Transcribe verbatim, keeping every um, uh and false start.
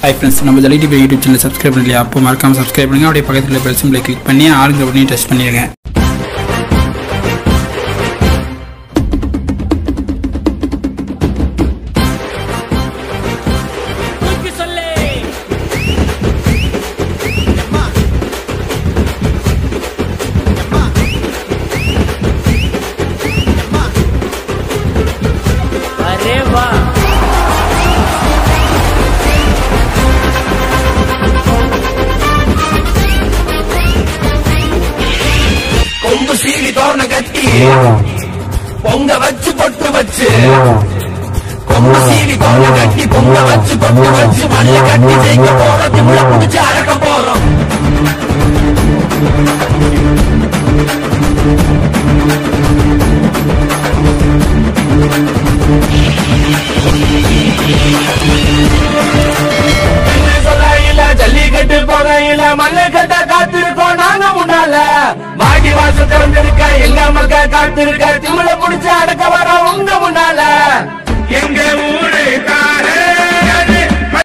hi friends நம்ம ஜல்லி TV YouTube channel subscribe பண்ணலையா அப்போ மறக்காம சப்ஸ்கிரைப் பண்ணுங்க அப்படியே பக்கத்துல பெல் சிம்பலை கிளிக் பண்ணி ஆளுங்க உடனே டச் பண்ணிடுங்க सीरी तोरण कटी पोंग वच्चु पोट्टु वच्चु कोंब सीरी तोरण कटी पोंग वच्चु पोट्टु वच्चु मल्ल कट्टी जेय्य पोरोम तिमुल पुडिच्चु अडक पोरोम जल्लिकट्टु पोगैयिल मल्लकट्ट कात्तिरुक्कोम नांगा मुन्नाल माटी वासल तिरंदिरुक्क एंगा मक्क कात्तिरुक्क तिमुल पुडिच्चु अडक